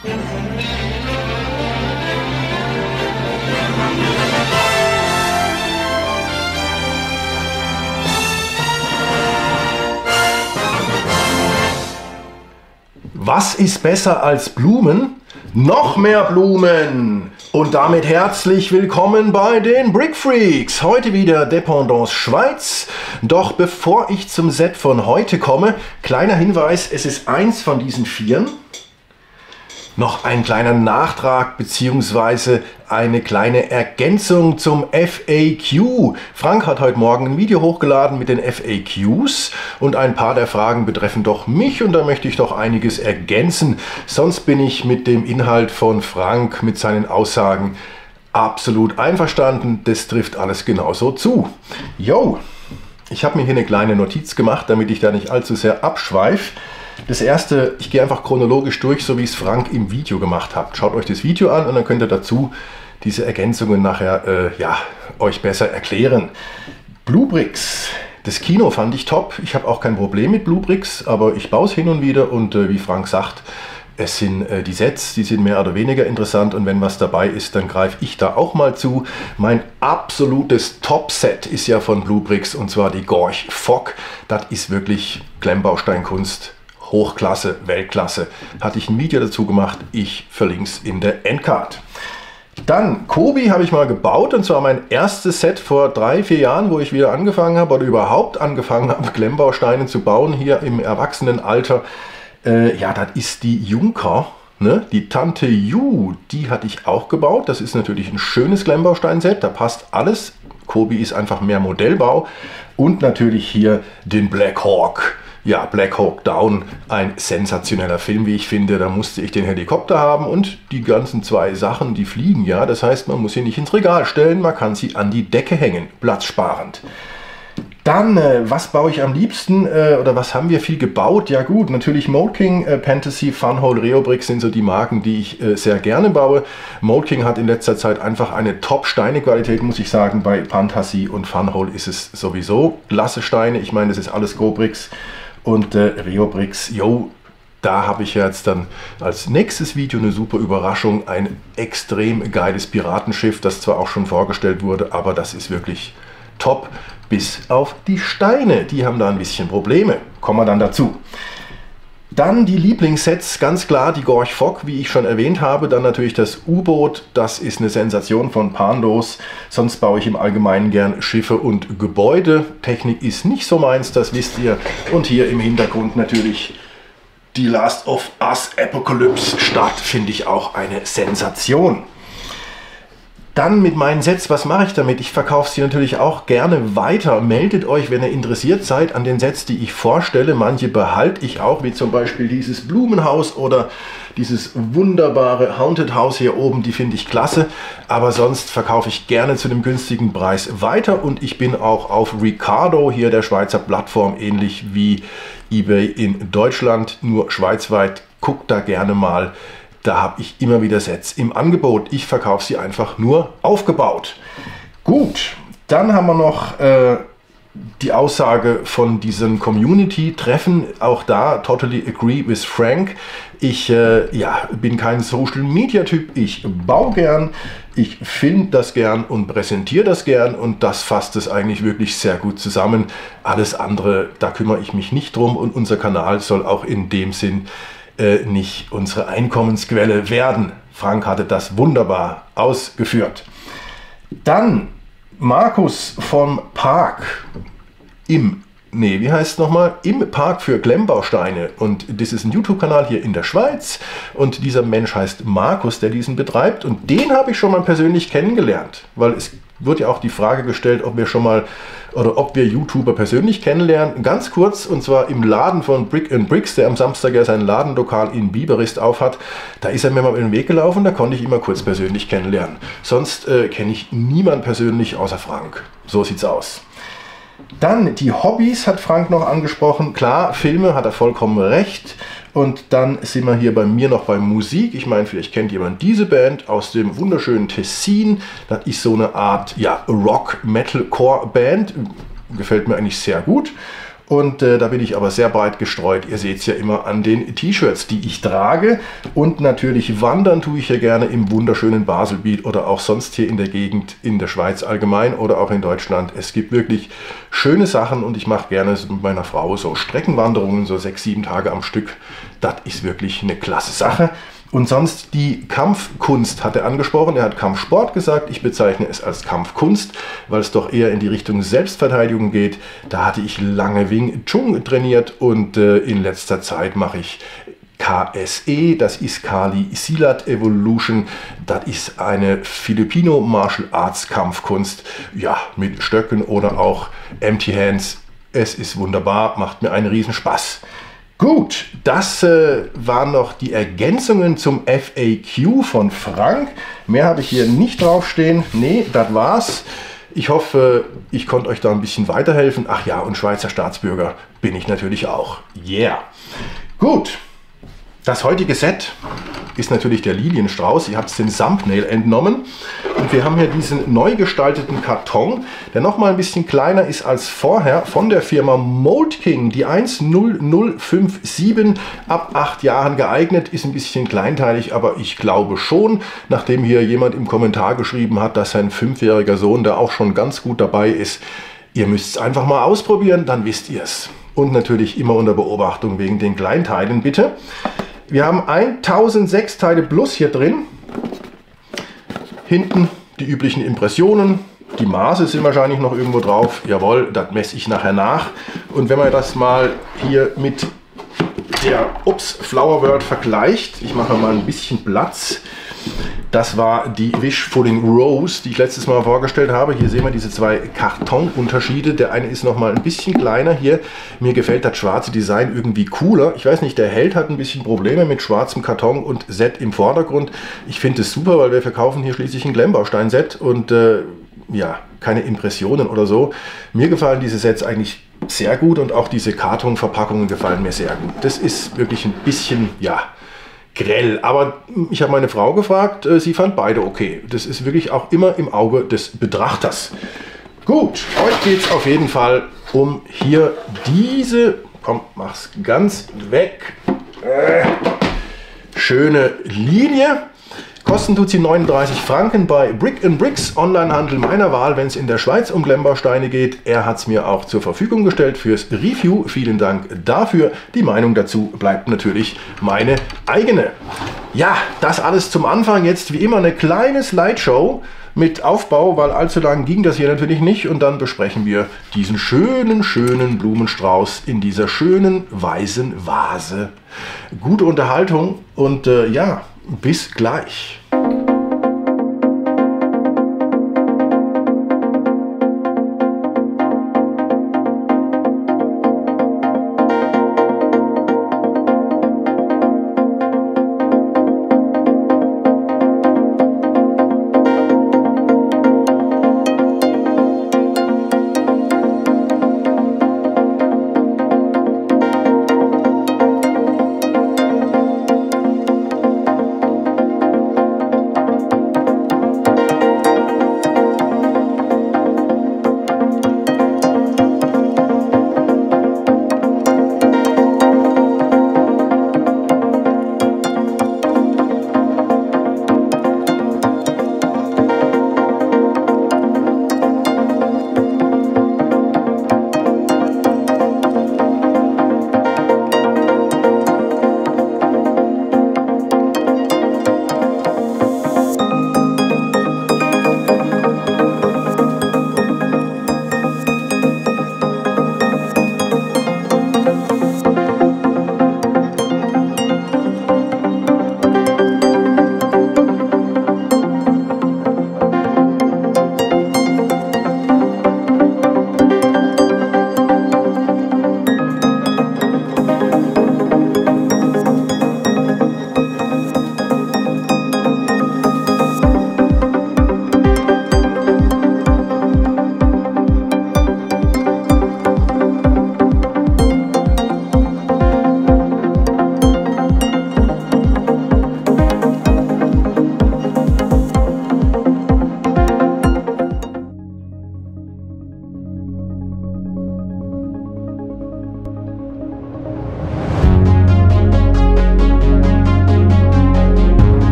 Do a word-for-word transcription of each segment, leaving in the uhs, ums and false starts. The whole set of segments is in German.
Was ist besser als Blumen? Noch mehr Blumen! Und damit herzlich willkommen bei den Brick Freaks. Heute wieder Dependance Schweiz. Doch bevor ich zum Set von heute komme, kleiner Hinweis, es ist eins von diesen Vieren. Noch ein kleiner Nachtrag bzw. eine kleine Ergänzung zum F A Q. Frank hat heute Morgen ein Video hochgeladen mit den F A Qs und ein paar der Fragen betreffen doch mich und da möchte ich doch einiges ergänzen. Sonst bin ich mit dem Inhalt von Frank, mit seinen Aussagen absolut einverstanden. Das trifft alles genauso zu. Yo, ich habe mir hier eine kleine Notiz gemacht, damit ich da nicht allzu sehr abschweife. Das erste, ich gehe einfach chronologisch durch, so wie es Frank im Video gemacht hat. Schaut euch das Video an und dann könnt ihr dazu diese Ergänzungen nachher äh, ja, euch besser erklären. Bluebricks, das Kino fand ich top. Ich habe auch kein Problem mit Bluebricks, aber ich baue es hin und wieder und äh, wie Frank sagt, es sind äh, die Sets, die sind mehr oder weniger interessant und wenn was dabei ist, dann greife ich da auch mal zu. Mein absolutes Top-Set ist ja von Bluebricks und zwar die Gorch Fock. Das ist wirklich Klemmbausteinkunst. Hochklasse, Weltklasse. Hatte ich ein Video dazu gemacht, ich verlinke es in der Endcard. Dann, Kobi habe ich mal gebaut und zwar mein erstes Set vor drei, vier Jahren, wo ich wieder angefangen habe oder überhaupt angefangen habe, Klemmbausteine zu bauen, hier im Erwachsenenalter. Äh, ja, das ist die Junker, ne? Die Tante Ju, die hatte ich auch gebaut. Das ist natürlich ein schönes Klemmbaustein-Set, da passt alles. Kobi ist einfach mehr Modellbau und natürlich hier den Black Hawk. Ja, Black Hawk Down, ein sensationeller Film, wie ich finde. Da musste ich den Helikopter haben und die ganzen zwei Sachen, die fliegen ja. Das heißt, man muss sie nicht ins Regal stellen, man kann sie an die Decke hängen, platzsparend. Dann, äh, was baue ich am liebsten äh, oder was haben wir viel gebaut? Ja gut, natürlich Mold King, äh, Fantasy, Funhole, Reobricks sind so die Marken, die ich äh, sehr gerne baue. Mold King hat in letzter Zeit einfach eine Top-Steine-Qualität, muss ich sagen. Bei Fantasy und Funhole ist es sowieso klasse Steine. Ich meine, das ist alles Go-Bricks. Und äh, Reobricks, yo, da habe ich jetzt dann als nächstes Video eine super Überraschung. Ein extrem geiles Piratenschiff, das zwar auch schon vorgestellt wurde, aber das ist wirklich top. Bis auf die Steine, die haben da ein bisschen Probleme. Kommen wir dann dazu. Dann die Lieblingssets, ganz klar die Gorch Fock, wie ich schon erwähnt habe. Dann natürlich das U-Boot, das ist eine Sensation von Pandos. Sonst baue ich im Allgemeinen gern Schiffe und Gebäude. Technik ist nicht so meins, das wisst ihr. Und hier im Hintergrund natürlich die Last of Us Apocalypse Stadt, finde ich auch eine Sensation. Dann mit meinen Sets, was mache ich damit? Ich verkaufe sie natürlich auch gerne weiter. Meldet euch, wenn ihr interessiert seid an den Sets, die ich vorstelle. Manche behalte ich auch, wie zum Beispiel dieses Blumenhaus oder dieses wunderbare Haunted House hier oben. Die finde ich klasse. Aber sonst verkaufe ich gerne zu einem günstigen Preis weiter. Und ich bin auch auf Ricardo, hier der Schweizer Plattform, ähnlich wie eBay in Deutschland, nur schweizweit. Guckt da gerne mal. Da habe ich immer wieder Sets im Angebot. Ich verkaufe sie einfach nur aufgebaut. Gut, dann haben wir noch äh, die Aussage von diesen Community-Treffen. Auch da, totally agree with Frank. Ich äh, ja, bin kein Social-Media-Typ. Ich baue gern, ich finde das gern und präsentiere das gern. Und das fasst es eigentlich wirklich sehr gut zusammen. Alles andere, da kümmere ich mich nicht drum. Und unser Kanal soll auch in dem Sinn nicht unsere Einkommensquelle werden. Frank hatte das wunderbar ausgeführt. Dann Markus vom Park im, nee, wie heißt es nochmal? Im Park für Klemmbausteine. Und das ist ein YouTube-Kanal hier in der Schweiz. Und dieser Mensch heißt Markus, der diesen betreibt. Und den habe ich schon mal persönlich kennengelernt. Weil es wird ja auch die Frage gestellt, ob wir schon mal oder ob wir YouTuber persönlich kennenlernen. Ganz kurz, und zwar im Laden von Brick and Bricks, der am Samstag ja sein Ladenlokal in Biberist aufhat. Da ist er mir mal über den Weg gelaufen, da konnte ich ihn mal kurz persönlich kennenlernen. Sonst äh, kenne ich niemanden persönlich außer Frank. So sieht's aus. Dann die Hobbys hat Frank noch angesprochen. Klar, Filme, hat er vollkommen recht. Und dann sind wir hier bei mir noch bei Musik. Ich meine, vielleicht kennt jemand diese Band aus dem wunderschönen Tessin. Das ist so eine Art ja, Rock-Metal-Core-Band. Gefällt mir eigentlich sehr gut. Und äh, da bin ich aber sehr breit gestreut. Ihr seht es ja immer an den T-Shirts, die ich trage. Und natürlich wandern tue ich hier gerne im wunderschönen Baselbiet oder auch sonst hier in der Gegend, in der Schweiz allgemein oder auch in Deutschland. Es gibt wirklich schöne Sachen und ich mache gerne mit meiner Frau so Streckenwanderungen, so sechs, sieben Tage am Stück. Das ist wirklich eine klasse Sache. Und sonst die Kampfkunst hat er angesprochen. Er hat Kampfsport gesagt. Ich bezeichne es als Kampfkunst, weil es doch eher in die Richtung Selbstverteidigung geht. Da hatte ich lange Wing Chun trainiert und äh, in letzter Zeit mache ich K S E, das ist Kali Silat Evolution. Das ist eine Filipino Martial Arts Kampfkunst. Ja, mit Stöcken oder auch Empty Hands. Es ist wunderbar, macht mir einen Riesenspaß. Gut, das äh, waren noch die Ergänzungen zum F A Q von Frank. Mehr habe ich hier nicht draufstehen. Nee, das war's. Ich hoffe, ich konnte euch da ein bisschen weiterhelfen. Ach ja, und Schweizer Staatsbürger bin ich natürlich auch. Yeah. Gut, das heutige Set ist natürlich der Lilienstrauß. Ihr habt es den Thumbnail entnommen. Und wir haben hier diesen neu gestalteten Karton, der noch mal ein bisschen kleiner ist als vorher, von der Firma Mold King. Die eins null null fünf sieben, ab acht Jahren geeignet, ist ein bisschen kleinteilig, aber ich glaube schon, nachdem hier jemand im Kommentar geschrieben hat, dass sein fünfjähriger Sohn da auch schon ganz gut dabei ist. Ihr müsst es einfach mal ausprobieren, dann wisst ihr es. Und natürlich immer unter Beobachtung wegen den Kleinteilen, bitte. Wir haben tausendsechs Teile plus hier drin. Hinten die üblichen Impressionen. Die Maße sind wahrscheinlich noch irgendwo drauf. Jawohl, das messe ich nachher nach. Und wenn man das mal hier mit der Ups Flower World vergleicht, ich mache mal ein bisschen Platz. Das war die Wishfulling Rose, die ich letztes Mal vorgestellt habe. Hier sehen wir diese zwei Kartonunterschiede. Der eine ist noch mal ein bisschen kleiner hier. Mir gefällt das schwarze Design irgendwie cooler. Ich weiß nicht, der Held hat ein bisschen Probleme mit schwarzem Karton und Set im Vordergrund. Ich finde es super, weil wir verkaufen hier schließlich ein Klemmbaustein-Set und äh, ja, keine Impressionen oder so. Mir gefallen diese Sets eigentlich sehr gut und auch diese Kartonverpackungen gefallen mir sehr gut. Das ist wirklich ein bisschen, ja, grell, aber ich habe meine Frau gefragt, sie fand beide okay. Das ist wirklich auch immer im Auge des Betrachters. Gut, heute geht es auf jeden Fall um hier diese, komm, mach's ganz weg, äh, schöne Linie. Kosten tut sie neununddreißig Franken bei Brick and Bricks, Onlinehandel meiner Wahl, wenn es in der Schweiz um Klemmbausteine geht. Er hat es mir auch zur Verfügung gestellt fürs Review. Vielen Dank dafür. Die Meinung dazu bleibt natürlich meine eigene. Ja, das alles zum Anfang. Jetzt wie immer eine kleine Slideshow mit Aufbau, weil allzu lang ging das hier natürlich nicht. Und dann besprechen wir diesen schönen, schönen Blumenstrauß in dieser schönen weißen Vase. Gute Unterhaltung und äh, ja, bis gleich.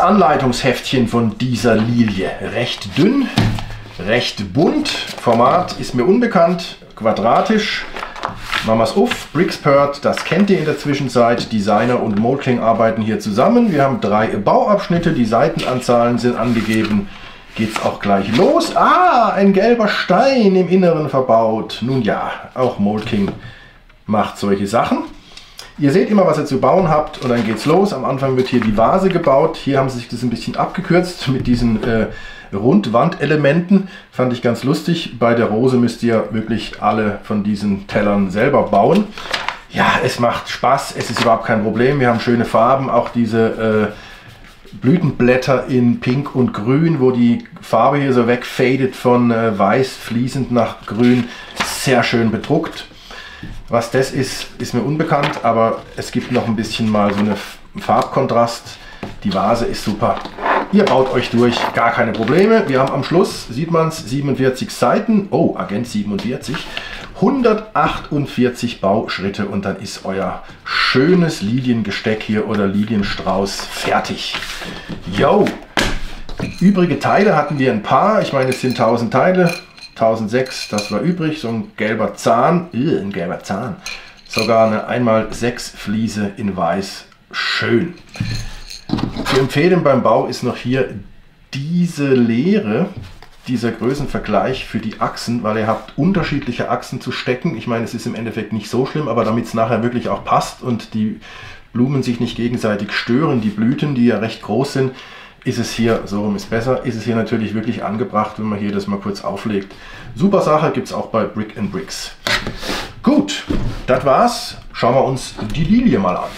Anleitungsheftchen von dieser Lilie. Recht dünn, recht bunt. Format ist mir unbekannt, quadratisch. Machen wir es auf. Brickspert, das kennt ihr in der Zwischenzeit. Designer und Moldking arbeiten hier zusammen. Wir haben drei Bauabschnitte, die Seitenanzahlen sind angegeben. Geht's auch gleich los. Ah, ein gelber Stein im Inneren verbaut. Nun ja, auch Moldking macht solche Sachen. Ihr seht immer, was ihr zu bauen habt und dann geht's los. Am Anfang wird hier die Vase gebaut. Hier haben sie sich das ein bisschen abgekürzt mit diesen äh, Rundwandelementen. Fand ich ganz lustig. Bei der Rose müsst ihr wirklich alle von diesen Tellern selber bauen. Ja, es macht Spaß. Es ist überhaupt kein Problem. Wir haben schöne Farben. Auch diese äh, Blütenblätter in Pink und Grün, wo die Farbe hier so wegfadet von äh, weiß fließend nach Grün. Sehr schön bedruckt. Was das ist, ist mir unbekannt, aber es gibt noch ein bisschen mal so einen Farbkontrast. Die Vase ist super. Ihr baut euch durch, gar keine Probleme. Wir haben am Schluss, sieht man es, siebenundvierzig Seiten. Oh, Agent siebenundvierzig. hundertachtundvierzig Bauschritte und dann ist euer schönes Liliengesteck hier oder Lilienstrauß fertig. Yo! Übrige Teile hatten wir ein paar. Ich meine, es sind tausend Teile. tausendsechs, das war übrig. So ein gelber Zahn. Ugh, ein gelber Zahn. Sogar eine einmal sechs Fliese in weiß. Schön. Zu empfehlen beim Bau ist noch hier diese Leere, dieser Größenvergleich für die Achsen, weil ihr habt unterschiedliche Achsen zu stecken. Ich meine, es ist im Endeffekt nicht so schlimm, aber damit es nachher wirklich auch passt und die Blumen sich nicht gegenseitig stören, die Blüten, die ja recht groß sind, ist es hier, so rum ist besser, ist es hier natürlich wirklich angebracht, wenn man hier das mal kurz auflegt. Super Sache, gibt es auch bei Brick and Bricks. Gut, das war's. Schauen wir uns die Lilie mal an.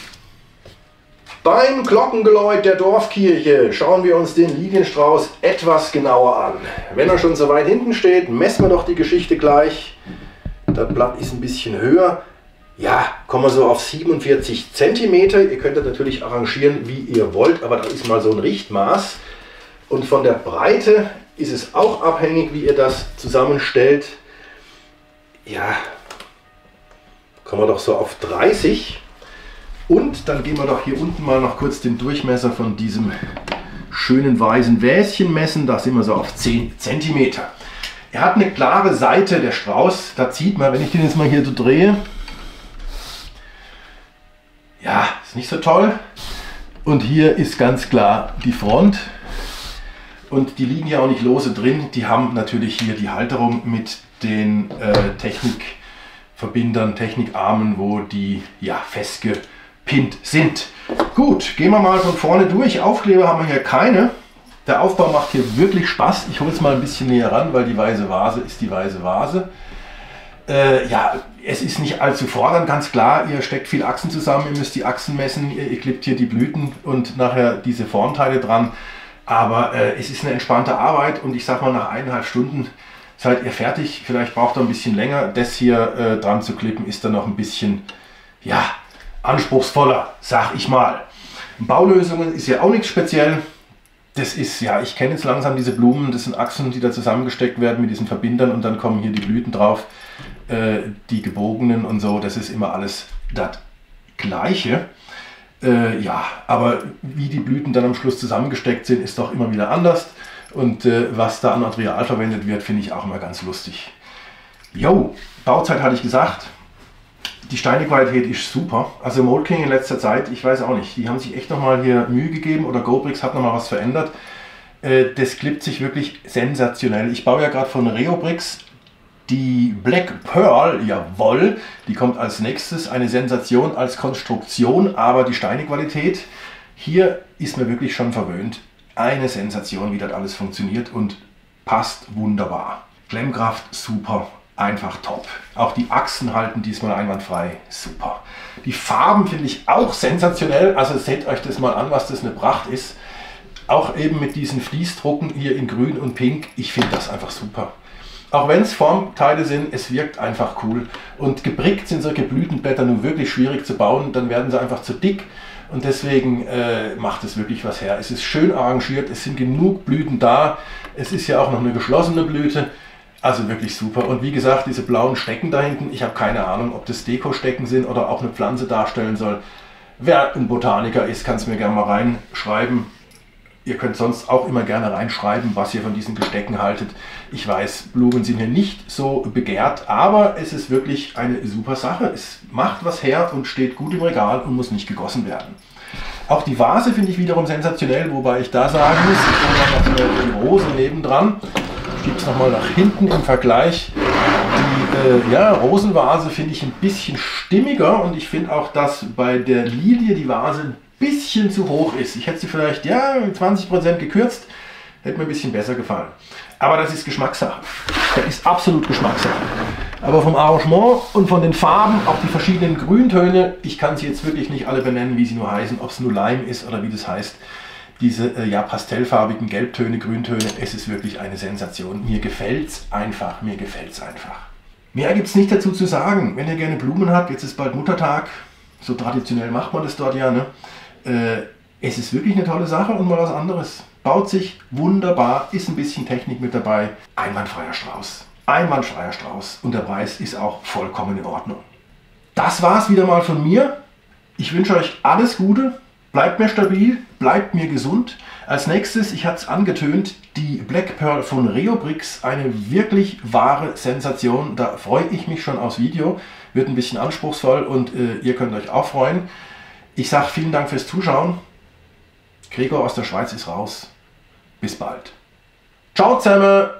Beim Glockengeläut der Dorfkirche schauen wir uns den Lilienstrauß etwas genauer an. Wenn er schon so weit hinten steht, messen wir doch die Geschichte gleich. Das Blatt ist ein bisschen höher. Ja, kommen wir so auf siebenundvierzig Zentimeter. Ihr könnt das natürlich arrangieren, wie ihr wollt, aber das ist mal so ein Richtmaß. Und von der Breite ist es auch abhängig, wie ihr das zusammenstellt. Ja, kommen wir doch so auf dreißig. Und dann gehen wir doch hier unten mal noch kurz den Durchmesser von diesem schönen weißen Wäschen messen. Da sind wir so auf zehn Zentimeter. Er hat eine klare Seite, der Strauß. Da zieht man, wenn ich den jetzt mal hier so drehe. Ja, ist nicht so toll. Und hier ist ganz klar die Front. Und die liegen ja auch nicht lose drin. Die haben natürlich hier die Halterung mit den äh, Technikverbindern, Technikarmen, wo die ja festge sind. Gut, gehen wir mal von vorne durch. Aufkleber haben wir hier keine. Der Aufbau macht hier wirklich Spaß. Ich hole es mal ein bisschen näher ran, weil die weiße Vase ist die weiße Vase. Äh, ja, es ist nicht allzu fordernd, ganz klar. Ihr steckt viel Achsen zusammen, ihr müsst die Achsen messen, ihr, ihr klebt hier die Blüten und nachher diese Formteile dran. Aber äh, es ist eine entspannte Arbeit und ich sag mal, nach eineinhalb Stunden seid ihr fertig. Vielleicht braucht ihr ein bisschen länger. Das hier äh, dran zu klippen ist dann noch ein bisschen, ja, anspruchsvoller, sag ich mal. Baulösungen ist ja auch nichts speziell. Das ist, ja, ich kenne jetzt langsam diese Blumen, das sind Achsen, die da zusammengesteckt werden mit diesen Verbindern und dann kommen hier die Blüten drauf, äh, die gebogenen und so, das ist immer alles das Gleiche. Äh, ja, aber wie die Blüten dann am Schluss zusammengesteckt sind, ist doch immer wieder anders und äh, was da an Material verwendet wird, finde ich auch immer ganz lustig. Jo, Bauzeit hatte ich gesagt. Die Steinequalität ist super. Also Moldking in letzter Zeit, ich weiß auch nicht, die haben sich echt nochmal hier Mühe gegeben oder GoBricks hat nochmal was verändert. Das klippt sich wirklich sensationell. Ich baue ja gerade von Reobricks die Black Pearl, jawohl, die kommt als nächstes. Eine Sensation als Konstruktion, aber die Steinequalität hier ist mir wirklich schon verwöhnt. Eine Sensation, wie das alles funktioniert und passt wunderbar. Klemmkraft super. Einfach top. Auch die Achsen halten diesmal einwandfrei. Super. Die Farben finde ich auch sensationell. Also seht euch das mal an, was das eine Pracht ist. Auch eben mit diesen Fließdrucken hier in Grün und Pink. Ich finde das einfach super. Auch wenn es Formteile sind, es wirkt einfach cool. Und gebrickt sind solche Blütenblätter nur wirklich schwierig zu bauen. Dann werden sie einfach zu dick. Und deswegen äh, macht es wirklich was her. Es ist schön arrangiert. Es sind genug Blüten da. Es ist ja auch noch eine geschlossene Blüte. Also wirklich super. Und wie gesagt, diese blauen Stecken da hinten, ich habe keine Ahnung, ob das Deko-Stecken sind oder auch eine Pflanze darstellen soll. Wer ein Botaniker ist, kann es mir gerne mal reinschreiben. Ihr könnt sonst auch immer gerne reinschreiben, was ihr von diesen Gestecken haltet. Ich weiß, Blumen sind hier nicht so begehrt, aber es ist wirklich eine super Sache. Es macht was her und steht gut im Regal und muss nicht gegossen werden. Auch die Vase finde ich wiederum sensationell, wobei ich da sagen muss, ich habe noch die Rose nebendran. Ich schiebe es nochmal nach hinten im Vergleich. Die äh, ja, Rosenvase finde ich ein bisschen stimmiger und ich finde auch, dass bei der Lilie die Vase ein bisschen zu hoch ist. Ich hätte sie vielleicht ja, zwanzig Prozent gekürzt, hätte mir ein bisschen besser gefallen. Aber das ist Geschmackssache. Das ist absolut Geschmackssache. Aber vom Arrangement und von den Farben, auch die verschiedenen Grüntöne, ich kann sie jetzt wirklich nicht alle benennen, wie sie nur heißen, ob es nur Leim ist oder wie das heißt. Diese äh, ja, pastellfarbigen Gelbtöne, Grüntöne, es ist wirklich eine Sensation. Mir gefällt es einfach, mir gefällt es einfach. Mehr gibt es nicht dazu zu sagen. Wenn ihr gerne Blumen habt, jetzt ist bald Muttertag, so traditionell macht man das dort ja, ne? Äh, es ist wirklich eine tolle Sache und mal was anderes. Baut sich wunderbar, ist ein bisschen Technik mit dabei. Einwandfreier Strauß. Einwandfreier Strauß. Und der Preis ist auch vollkommen in Ordnung. Das war es wieder mal von mir. Ich wünsche euch alles Gute. Bleibt mir stabil, bleibt mir gesund. Als nächstes, ich hatte es angetönt, die Black Pearl von Reobrix. Eine wirklich wahre Sensation. Da freue ich mich schon aufs Video. Wird ein bisschen anspruchsvoll und äh, ihr könnt euch auch freuen. Ich sage vielen Dank fürs Zuschauen. Gregor aus der Schweiz ist raus. Bis bald. Ciao zusammen.